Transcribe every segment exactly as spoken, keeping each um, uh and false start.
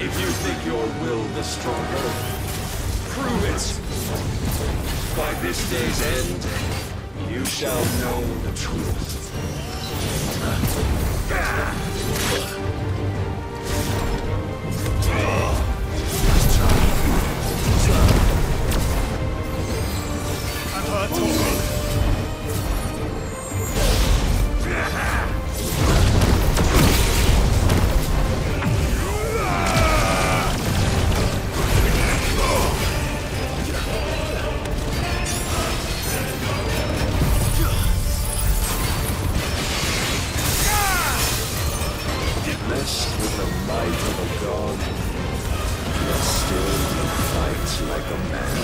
If you think your will the stronger, prove it. By this day's end, you shall know the truth. Blessed with the might of a god, yet still you fight like a man.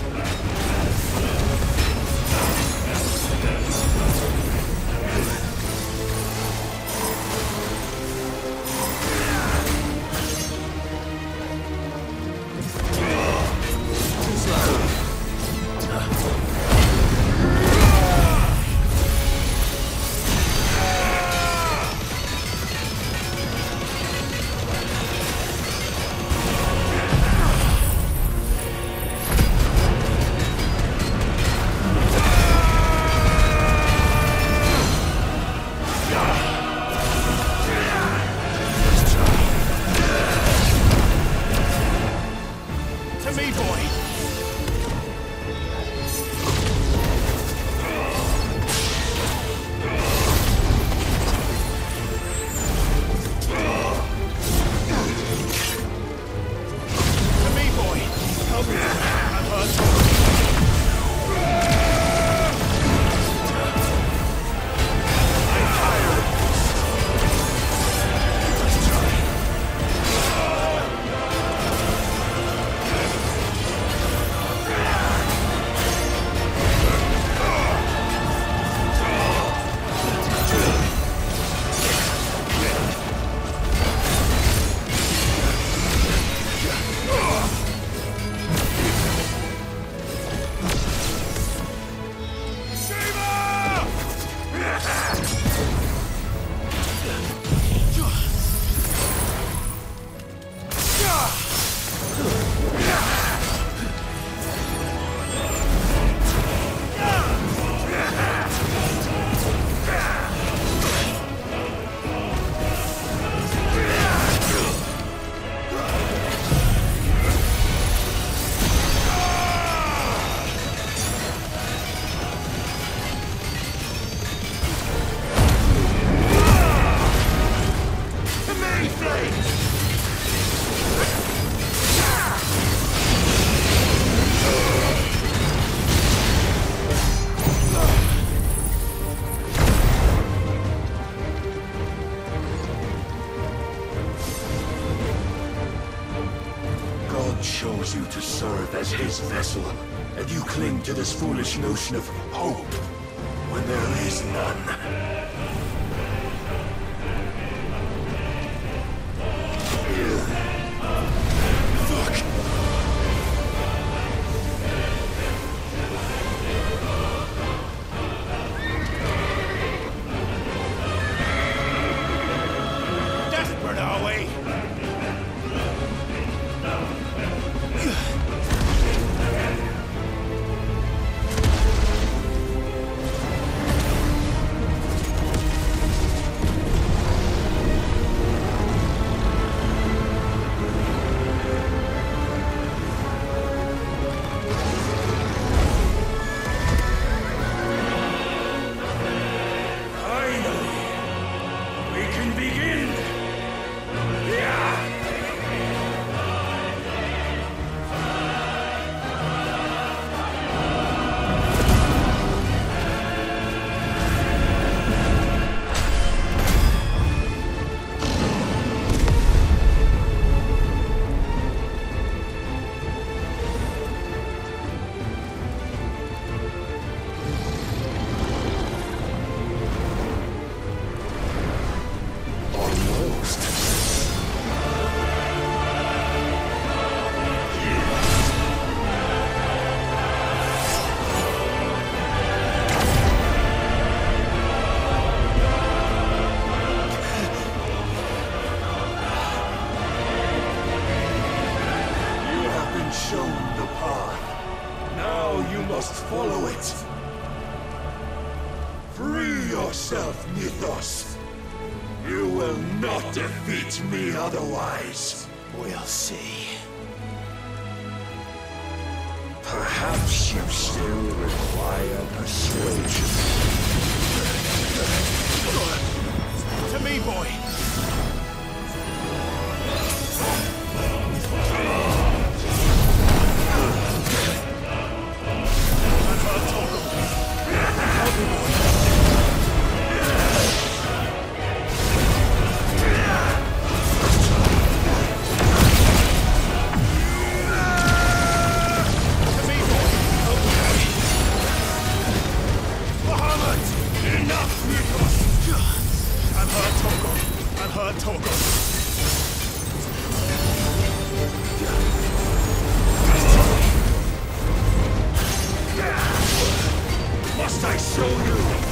Chose you to serve as his vessel, and you cling to this foolish notion of hope when there is none. Desperate, are we? yourself, Mythos. You will not defeat me otherwise. We'll see. Perhaps you still require persuasion. To me, boy! Must I show you?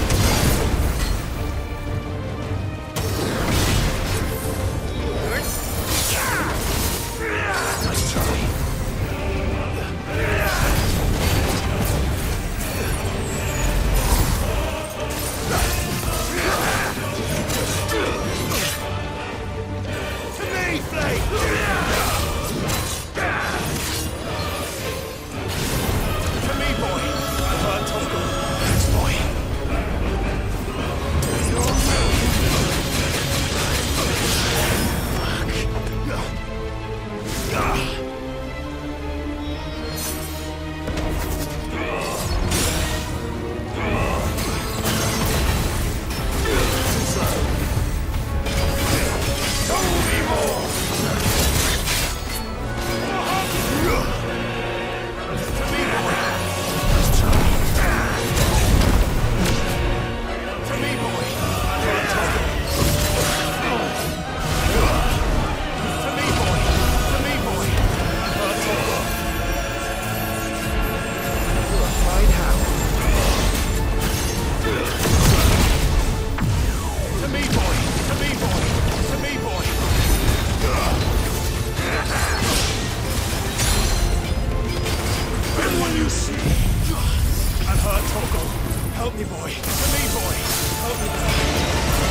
Help me, boy. To me, boy. Help me, boy.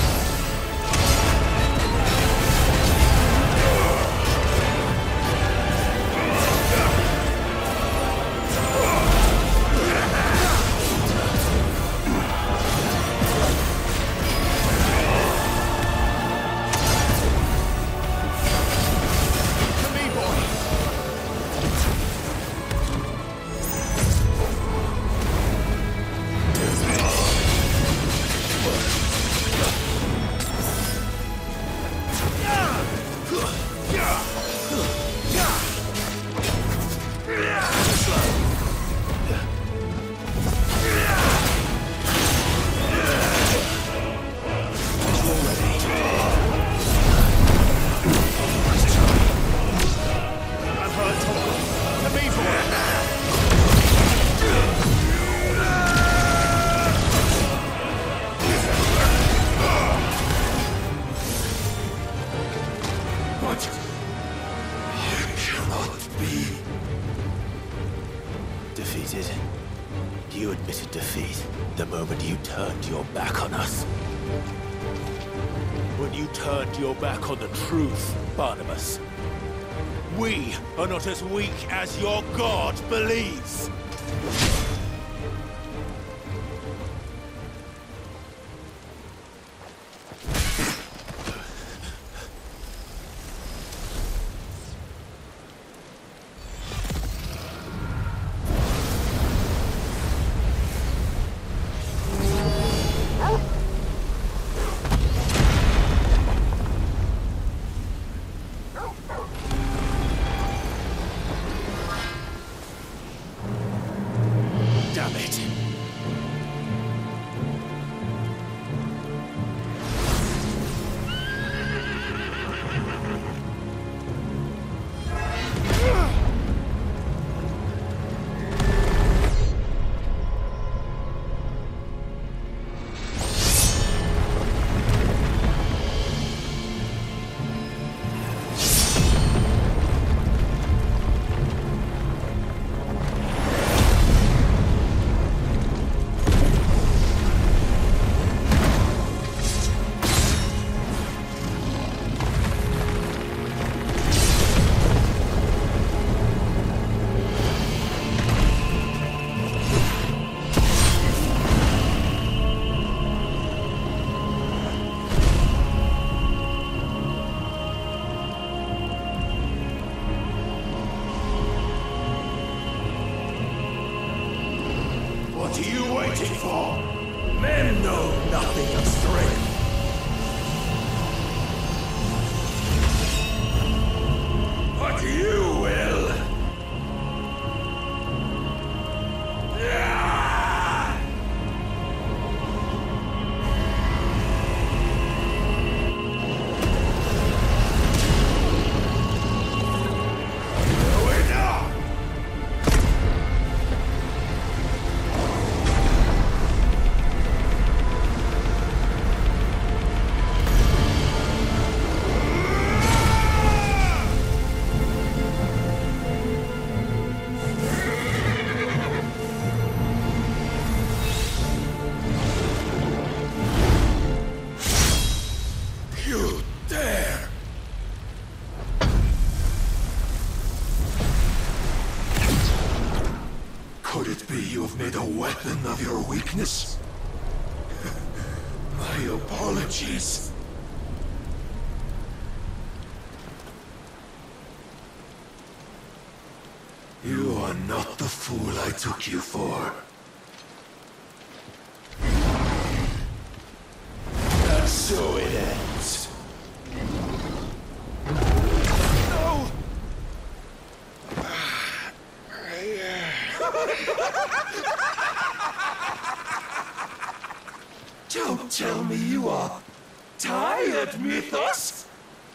Defeated. You admitted defeat the moment you turned your back on us. When you turned your back on the truth, Barnabas. We are not as weak as your God believes. What are you waiting for? Men know nothing of strength. But you will. Could it be you have made a weapon of your weakness? My apologies. You are not the fool I took you for. And so it ends. No! Don't tell me you are tired, Mythos!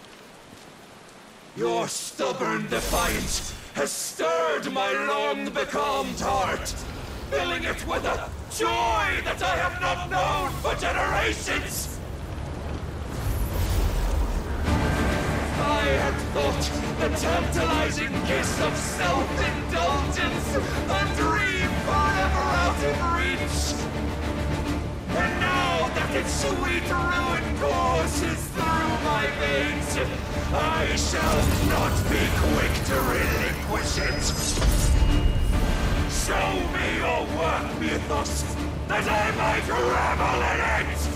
Your stubborn defiance has stirred my long-becalmed heart, filling it with a joy that I have not known for generations! I had thought the tantalizing kiss of self-indulgence a dream forever out of reach. And now that its sweet ruin courses through my veins, I shall not be quick to relinquish it. Show me your work, Mythos, that I might revel in it!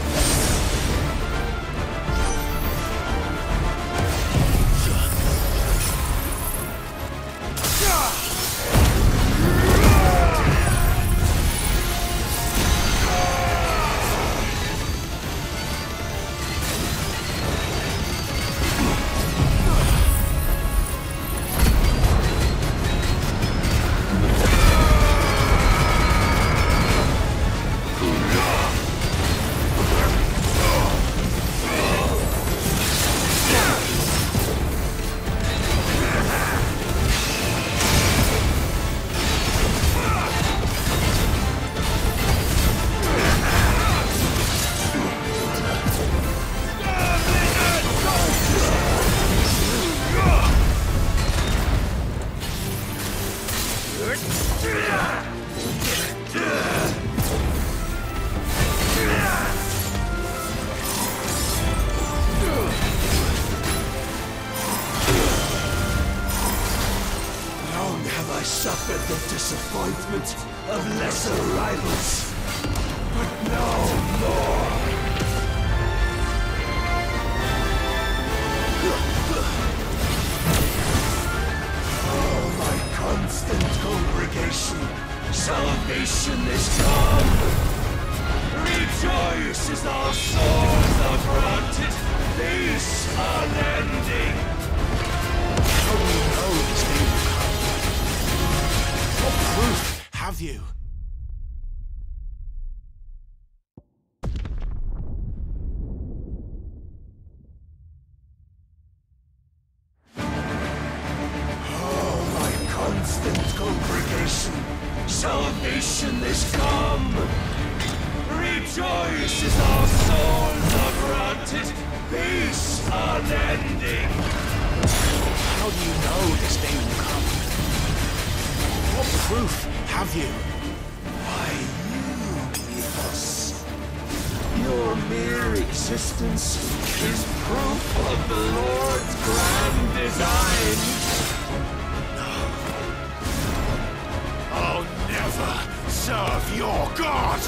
I suffered the disappointment of lesser rivals, but no more. Oh, my constant congregation, salvation is come. Rejoice as our souls are granted peace unending. How do you know this day will come? What proof have you? Oh, my constant congregation, salvation is come. Rejoice as our souls are granted peace unending. How do you know this day will come? What proof have you? Why, you, Mythos. Your mere existence is proof of the Lord's grand design. I'll never serve your god!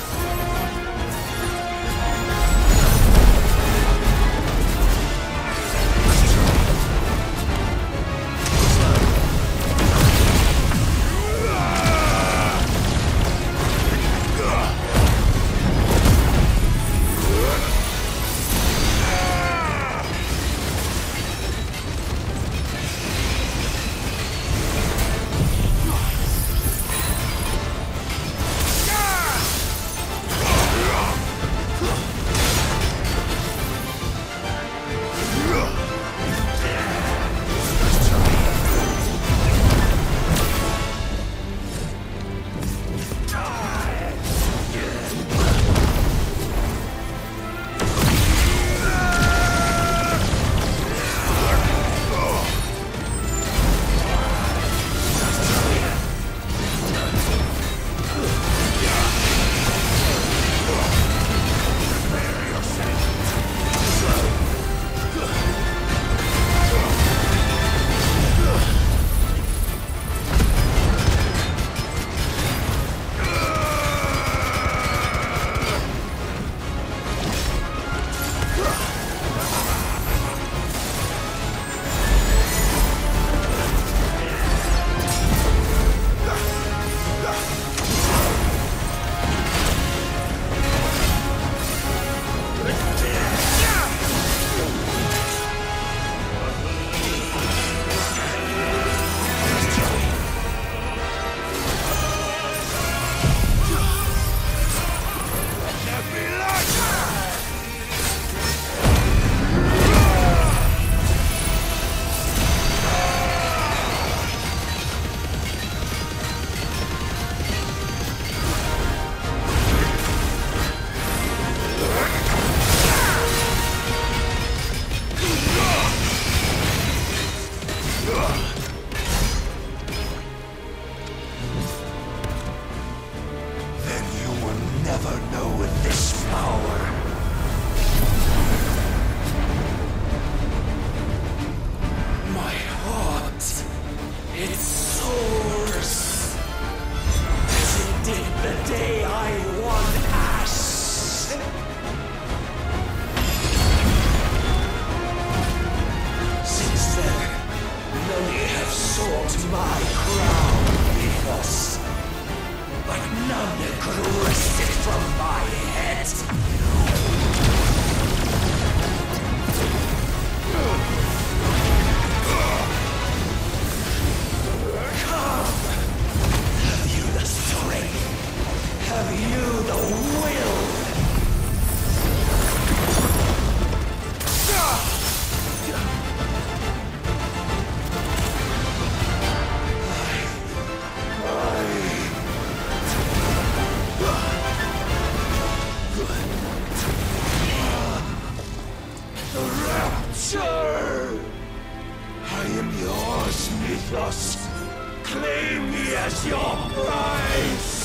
fought my crown, Mythos. But none could wrest it from my head. Come! Have you the strength? Have you the will? I am yours, Mythos. Claim me as your prize.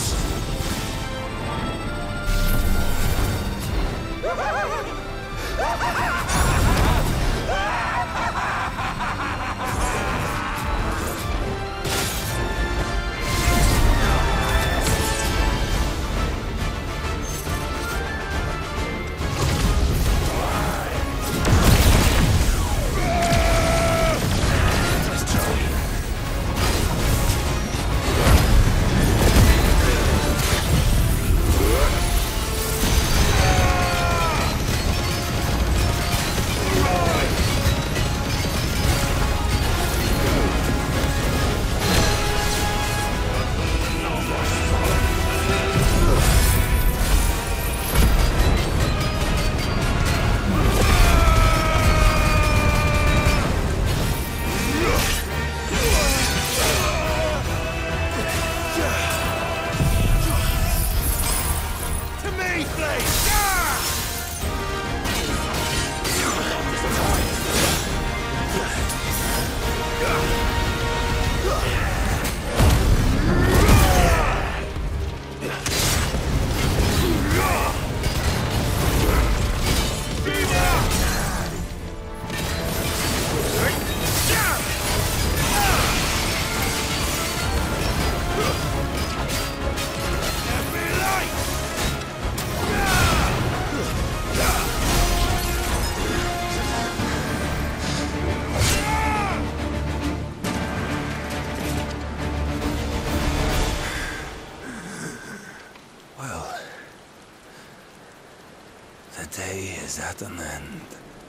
At an end.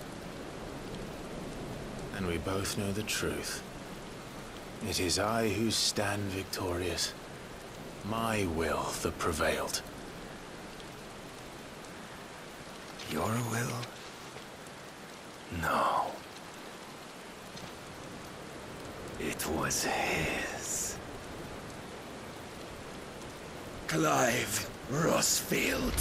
And we both know the truth. It is I who stand victorious. My will that prevailed. Your will? No. It was his. Clive Rossfield.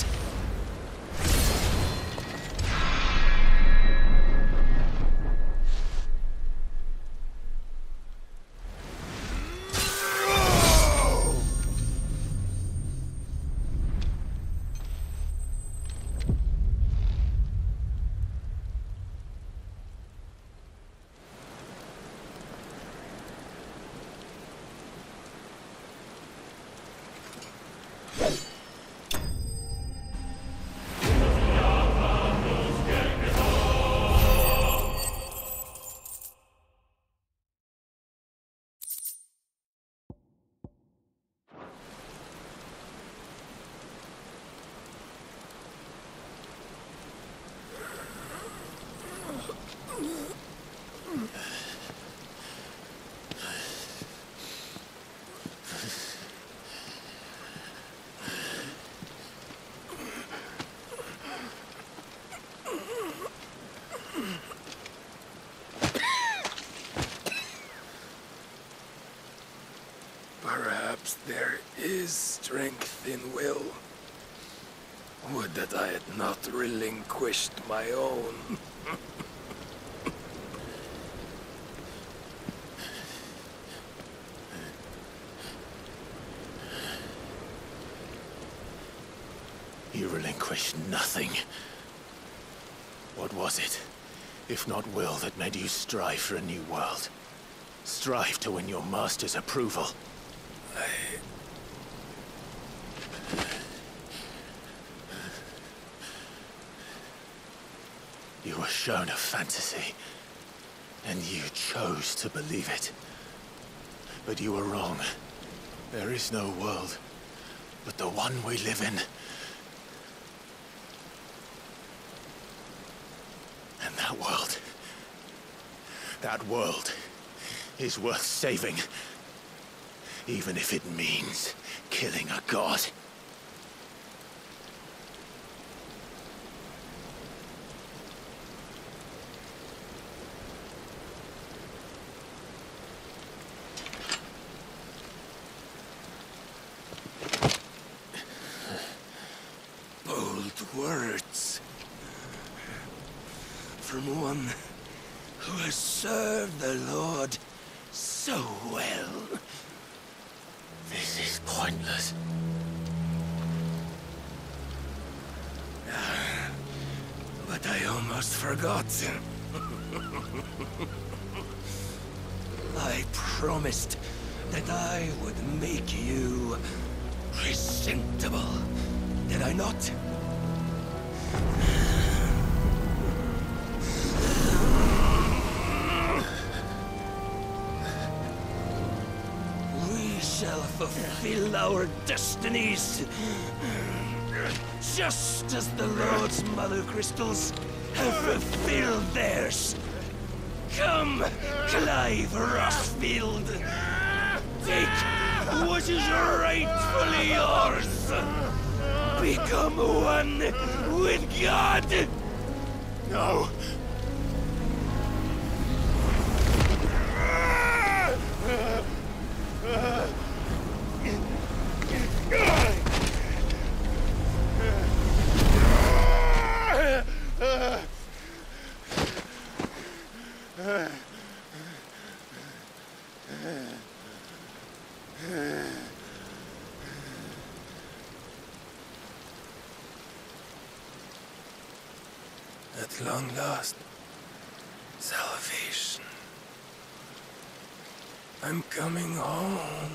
Perhaps there is strength in will. Would that I had not relinquished my own. You relinquished nothing. What was it, if not will, that made you strive for a new world? Strive to win your master's approval? I... You were shown a fantasy, and you chose to believe it. But you were wrong. There is no world, but the one we live in. And that world... that world is worth saving. Even if it means killing a god. Words from one who has served the Lord so well. This is pointless. But I almost forgot. I promised that I would make you presentable. Did I not? We shall fulfill our destinies, just as the Lord's Mother Crystals have fulfilled theirs. Come, Clive Rossfield, take what is rightfully yours. Become one with God! No! At long last, salvation. I'm coming home.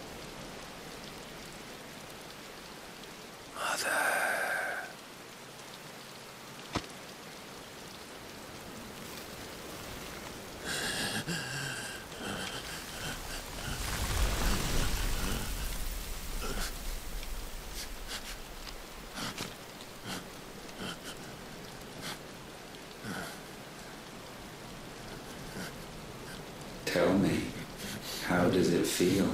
Mother. Tell me, how does it feel?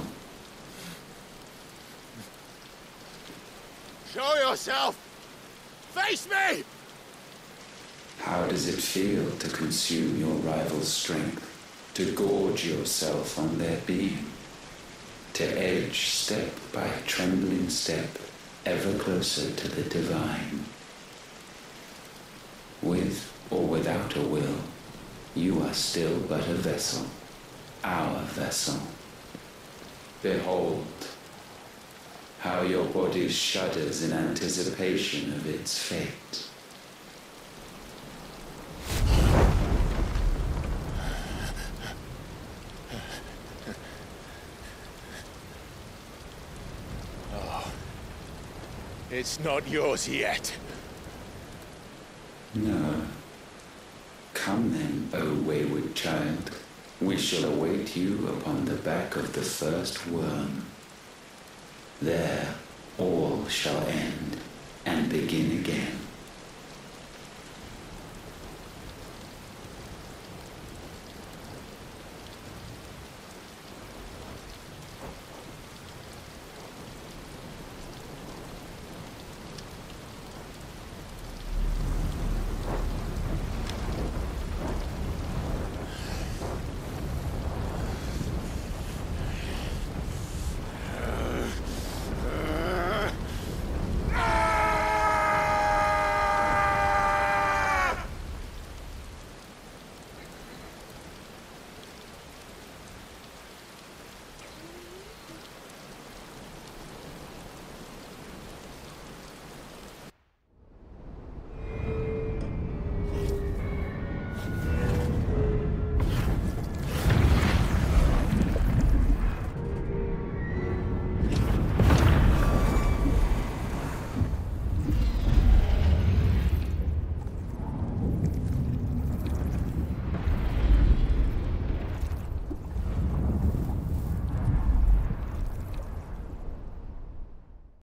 Show yourself! Face me! How does it feel to consume your rival's strength, to gorge yourself on their being, to edge step by trembling step ever closer to the divine? With or without a will, you are still but a vessel. Our vessel. Behold, how your body shudders in anticipation of its fate. Oh, it's not yours yet. No. Come then, O wayward child. We shall await you upon the back of the first worm. There all shall end and begin again.